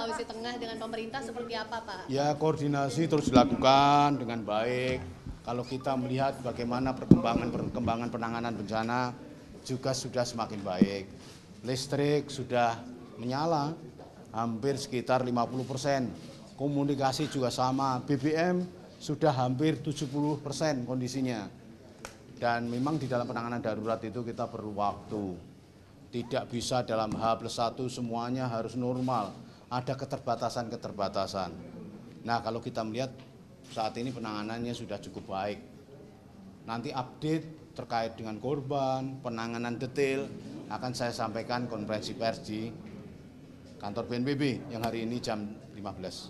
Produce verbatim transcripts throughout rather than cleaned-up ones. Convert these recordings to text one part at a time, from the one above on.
Sulawesi Tengah dengan pemerintah seperti apa, Pak? Ya, koordinasi terus dilakukan dengan baik. Kalau kita melihat bagaimana perkembangan-perkembangan penanganan bencana juga sudah semakin baik. Listrik sudah menyala hampir sekitar lima puluh persen. Komunikasi juga sama. B B M sudah hampir tujuh puluh persen kondisinya. Dan memang di dalam penanganan darurat itu kita perlu waktu. Tidak bisa dalam H plus satu semuanya harus normal. Ada keterbatasan-keterbatasan. Nah, kalau kita melihat saat ini penanganannya sudah cukup baik. Nanti update terkait dengan korban, penanganan detail akan saya sampaikan konferensi pers di kantor B N P B yang hari ini jam lima belas.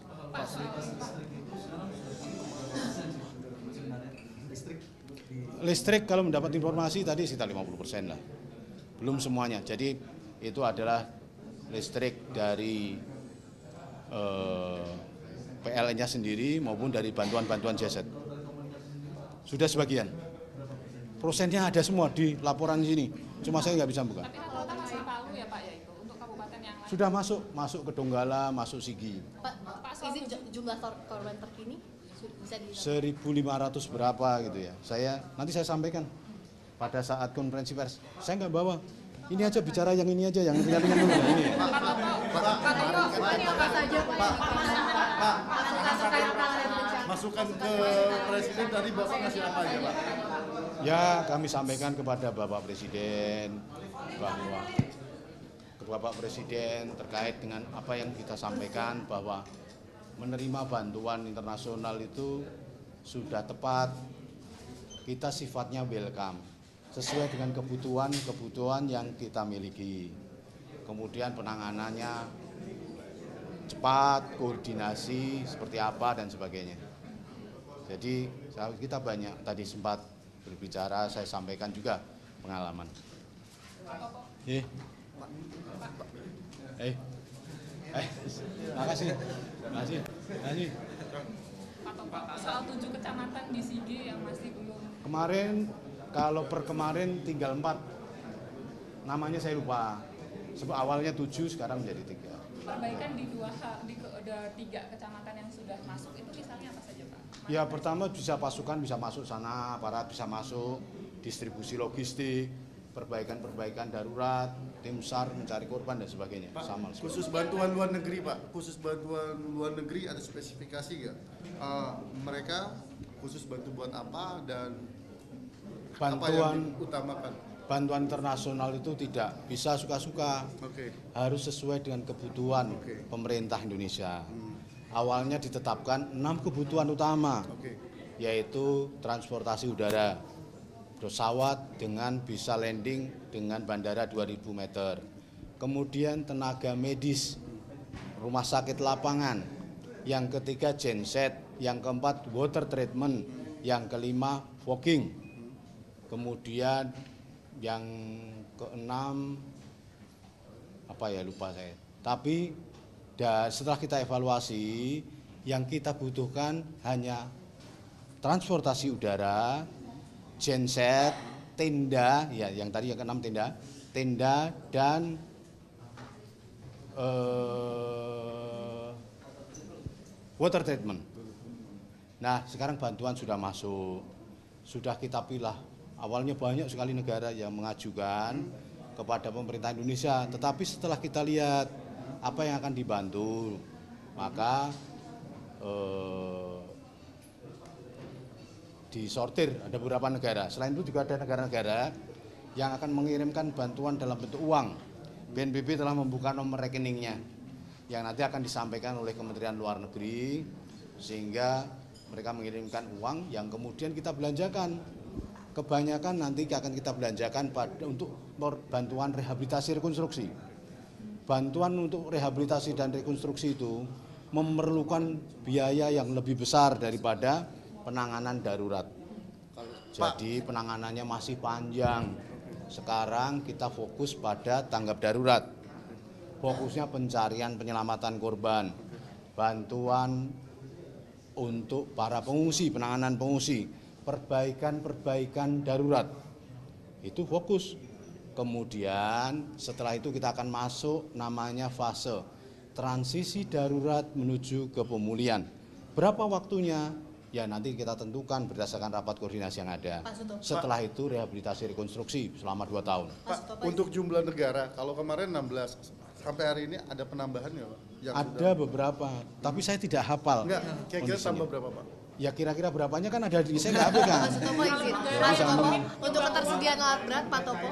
Listrik kalau mendapat informasi tadi sekitar lima puluh persen lah. Belum semuanya. Jadi itu adalah listrik dari eh, P L N-nya sendiri maupun dari bantuan-bantuan J S E T. Sudah sebagian. Prosennya ada semua di laporan sini. Cuma saya nggak bisa buka. Tapi rata-rata masih Palu ya Pak ya itu untuk kabupaten yang lain. Sudah masuk, masuk ke Donggala, masuk Sigi. Pak, Pak izin jumlah korban terkini bisa di seribu lima ratus berapa gitu ya. Saya nanti saya sampaikan pada saat konferensi pers. Saya nggak bawa. Ini aja bicara yang ini aja, yang ringan-ringan dulu. Ini. Masukan ke Presiden tadi Bapak ngasih apa aja Pak? Ya, kami sampaikan kepada Bapak Presiden bahwa ke Bapak Presiden terkait dengan apa yang kita sampaikan bahwa menerima bantuan internasional itu sudah tepat. Kita sifatnya welcome, sesuai dengan kebutuhan-kebutuhan yang kita miliki. Kemudian penanganannya cepat, koordinasi seperti apa dan sebagainya. Jadi kita banyak tadi sempat berbicara, saya sampaikan juga pengalaman. Eh, eh, eh, makasih, makasih, makasih. Pak, soal tujuh kecamatan di Sigi yang masih belum. Kemarin, kalau per kemarin tinggal empat, namanya saya lupa. Sebab awalnya tujuh, sekarang menjadi tiga. Perbaikan di dua di ke, ada tiga kecamatan yang sudah masuk itu misalnya apa saja Pak? Ya pertama bisa pasukan bisa masuk sana, aparat bisa masuk, distribusi logistik, perbaikan-perbaikan darurat, tim SAR mencari korban dan sebagainya. Pak, sama. Khusus bantuan luar negeri Pak, khusus bantuan luar negeri ada spesifikasi nggak? Uh, mereka khusus bantu buat apa dan bantuan apa yang diutamakan? Bantuan internasional itu tidak bisa suka-suka, okay. Harus sesuai dengan kebutuhan okay. Pemerintah Indonesia. Hmm. Awalnya ditetapkan enam kebutuhan utama, okay. Yaitu transportasi udara, pesawat dengan bisa landing dengan bandara dua ribu meter, kemudian tenaga medis, rumah sakit lapangan, yang ketiga genset, yang keempat water treatment, yang kelima fogging, kemudian yang keenam apa ya lupa saya. Tapi dan setelah kita evaluasi, yang kita butuhkan hanya transportasi udara, genset, tenda, ya yang tadi yang keenam tenda, tenda dan uh, water treatment. Nah sekarang bantuan sudah masuk, sudah kita pilih. Awalnya banyak sekali negara yang mengajukan kepada pemerintah Indonesia, tetapi setelah kita lihat apa yang akan dibantu, maka eh, disortir ada beberapa negara. Selain itu juga ada negara-negara yang akan mengirimkan bantuan dalam bentuk uang. B N P B telah membuka nomor rekeningnya yang nanti akan disampaikan oleh Kementerian Luar Negeri, sehingga mereka mengirimkan uang yang kemudian kita belanjakan. Kebanyakan nanti akan kita belanjakan pada untuk bantuan rehabilitasi rekonstruksi. Bantuan untuk rehabilitasi dan rekonstruksi itu memerlukan biaya yang lebih besar daripada penanganan darurat. Jadi penanganannya masih panjang. Sekarang kita fokus pada tanggap darurat. Fokusnya pencarian penyelamatan korban, bantuan untuk para pengungsi, penanganan pengungsi, perbaikan-perbaikan darurat. Itu fokus. Kemudian setelah itu kita akan masuk namanya fase transisi darurat menuju ke pemulihan. Berapa waktunya? Ya nanti kita tentukan berdasarkan rapat koordinasi yang ada. Pak Sutopo. Setelah itu rehabilitasi rekonstruksi selama dua tahun. Pak, Sutopo, untuk jumlah negara, kalau kemarin enam belas, sampai hari ini ada penambahan nggak Pak? Yang Ada sudah- beberapa, tapi saya tidak hafal. Enggak, kira-kira kondisinya. tambah berapa Pak? Ya kira-kira berapanya kan ada di saya nggak pegang. Pak Sutopo izin. Pak Sutopo, untuk ketersediaan alat berat, Pak Topo.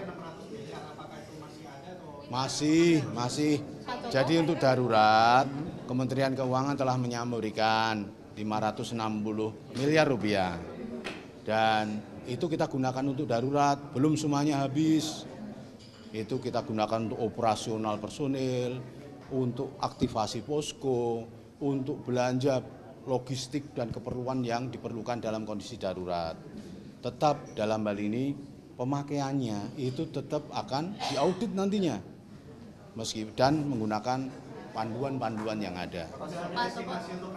Masih, masih. Jadi untuk darurat, Kementerian Keuangan telah memberikan lima ratus enam puluh miliar rupiah. Dan itu kita gunakan untuk darurat, belum semuanya habis. Itu kita gunakan untuk operasional personil, untuk aktivasi posko, untuk belanja logistik dan keperluan yang diperlukan dalam kondisi darurat. Tetap dalam hal ini pemakaiannya itu tetap akan diaudit nantinya. Meski dan menggunakan panduan-panduan yang ada. Pak Topo.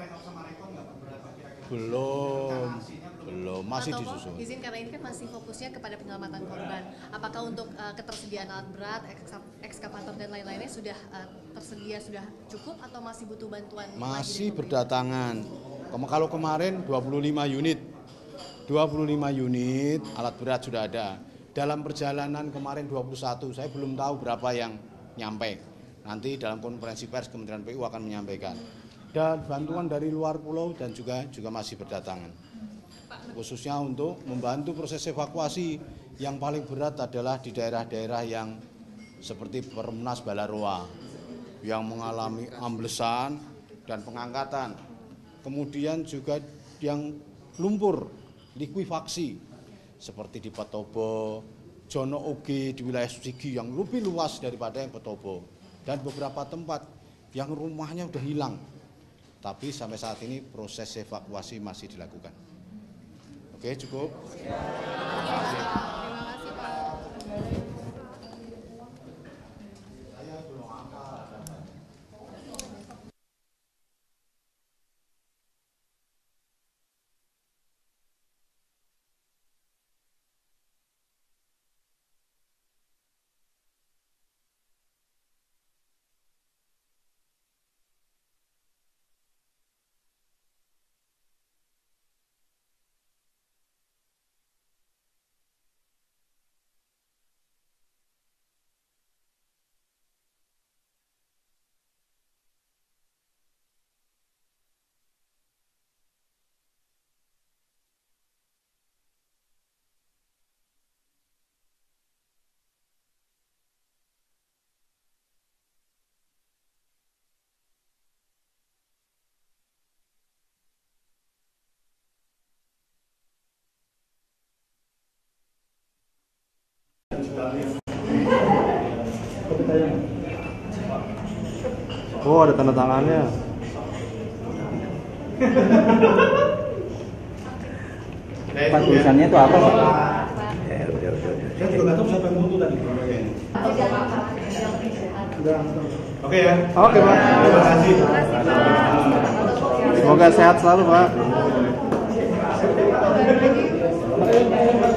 Belum, belum, masih Pak Topo, disusun. izin karena ini kan masih fokusnya kepada penyelamatan korban. Apakah untuk uh, ketersediaan alat berat, ekska- ekskavator dan lain-lainnya sudah uh, tersedia, sudah cukup atau masih butuh bantuan? lagi dari Masih pemerintah? berdatangan. Kem- Kalau kemarin dua puluh lima unit, dua puluh lima unit alat berat sudah ada. Dalam perjalanan kemarin dua puluh satu, saya belum tahu berapa yang nyampe. Nanti dalam konferensi pers Kementerian P U akan menyampaikan. Dan bantuan dari luar pulau dan juga juga masih berdatangan. Khususnya untuk membantu proses evakuasi yang paling berat adalah di daerah-daerah yang seperti Perumnas Balaroa yang mengalami amblesan dan pengangkatan. Kemudian juga yang lumpur, likuifaksi seperti di Petobo, Jono Oge di wilayah Sigi yang lebih luas daripada yang Petobo, dan beberapa tempat yang rumahnya sudah hilang. Tapi sampai saat ini proses evakuasi masih dilakukan. Oke, cukup. Terima kasih, Pak. Oh, ada tanda tangannya. Pak, tulisannya itu apa, Pak? Ya, udah, udah, udah. Saya juga nggak tahu siapa yang butuh tadi. Oke ya. Oke, Pak. Terima kasih. Semoga sehat selalu, Pak.